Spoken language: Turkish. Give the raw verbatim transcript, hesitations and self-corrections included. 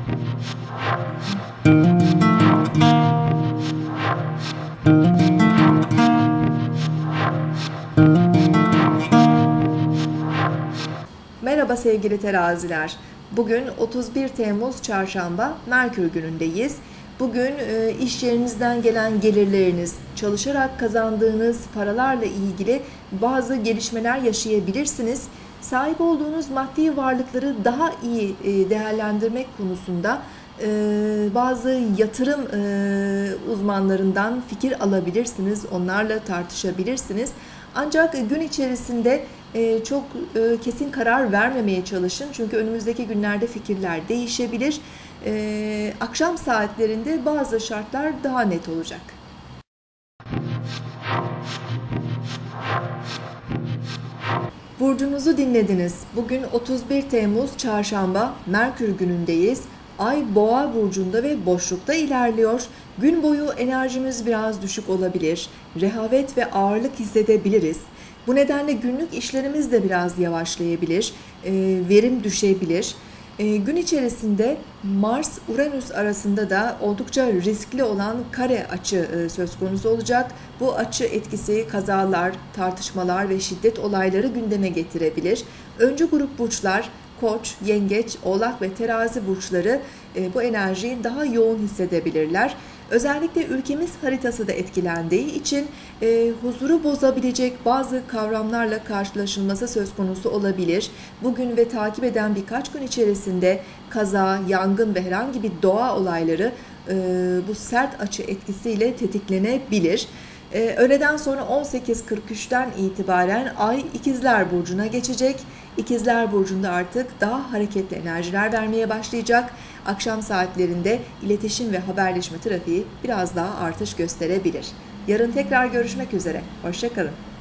Merhaba sevgili teraziler. Bugün otuz bir Temmuz Çarşamba, Merkür günündeyiz. Bugün e, iş yerinizden gelen gelirleriniz, çalışarak kazandığınız paralarla ilgili bazı gelişmeler yaşayabilirsiniz. Sahip olduğunuz maddi varlıkları daha iyi e, değerlendirmek konusunda e, bazı yatırım e, uzmanlarından fikir alabilirsiniz, onlarla tartışabilirsiniz. Ancak gün içerisinde çok kesin karar vermemeye çalışın. Çünkü önümüzdeki günlerde fikirler değişebilir. Akşam saatlerinde bazı şartlar daha net olacak. Burcunuzu dinlediniz. Bugün otuz bir Temmuz Çarşamba, Merkür günündeyiz. Ay Boğa burcunda ve boşlukta ilerliyor. Gün boyu enerjimiz biraz düşük olabilir. Rehavet ve ağırlık hissedebiliriz. Bu nedenle günlük işlerimiz de biraz yavaşlayabilir, verim düşebilir. Gün içerisinde Mars-Uranüs arasında da oldukça riskli olan kare açı söz konusu olacak. Bu açı etkisi kazalar, tartışmalar ve şiddet olayları gündeme getirebilir. Öncü grup burçlar Koç, Yengeç, Oğlak ve Terazi burçları bu enerjiyi daha yoğun hissedebilirler. Özellikle ülkemiz haritası da etkilendiği için e, huzuru bozabilecek bazı kavramlarla karşılaşılması söz konusu olabilir. Bugün ve takip eden birkaç gün içerisinde kaza, yangın ve herhangi bir doğa olayları e, bu sert açı etkisiyle tetiklenebilir. Ee, öğleden sonra on sekiz kırk üçten itibaren Ay İkizler Burcu'na geçecek. İkizler Burcu'nda artık daha hareketli enerjiler vermeye başlayacak. Akşam saatlerinde iletişim ve haberleşme trafiği biraz daha artış gösterebilir. Yarın tekrar görüşmek üzere. Hoşça kalın.